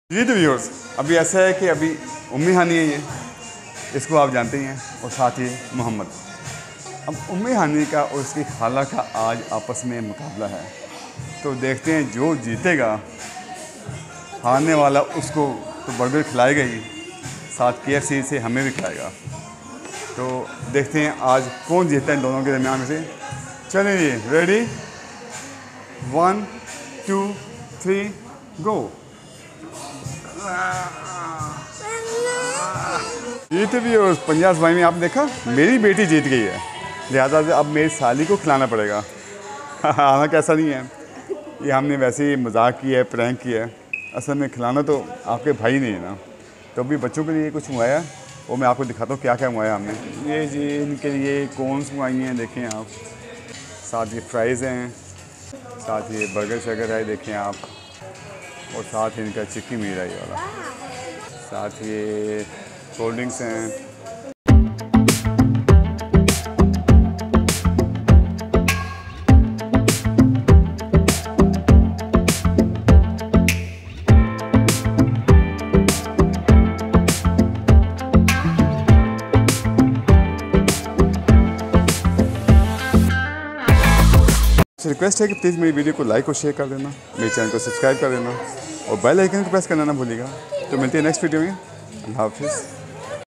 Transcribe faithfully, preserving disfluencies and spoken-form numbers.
जी तो व्यूअर्स, अभी ऐसा है कि अभी उम्मी हानी है, ये इसको आप जानते ही हैं, और साथ ही मोहम्मद। अब उम्मी हानी का और उसकी खाला का आज आपस में मुकाबला है, तो देखते हैं जो जीतेगा हारने वाला उसको तो बर्गर खिलाएगा ही, साथ के एफ सी से हमें भी खिलाएगा। तो देखते हैं आज कौन जीतता है दोनों के दरमियान में से। चलें जी, ready, one two three go. ये तो भी पंजाब भाई में आपने देखा मेरी बेटी जीत गई है, लिहाजा से अब मेरी साली को खिलाना पड़ेगा। आना कैसा नहीं है, ये हमने वैसे ही मजाक किया है, प्रैंक किया है, असल में खिलाना तो आपके भाई नहीं है ना। तो अभी बच्चों के लिए कुछ मंगाया, वो मैं आपको दिखाता हूँ क्या क्या मंगाया हमने। ये जी इनके लिए कॉर्न्स मंगाई हैं, देखें आप, साथ ये फ्राइज़ हैं, साथ ये बर्गर शर्गर है देखें आप, और साथ इनका चिक्की मीरा ये वाला, साथ ये कोल्ड ड्रिंक्स हैं। रिक्वेस्ट है कि प्लीज़ मेरी वीडियो को लाइक और शेयर कर देना, मेरे चैनल को सब्सक्राइब कर देना और बेल आइकन को प्रेस करना ना भूलिएगा। तो मिलते हैं नेक्स्ट वीडियो में। अल्लाह हाफिज़।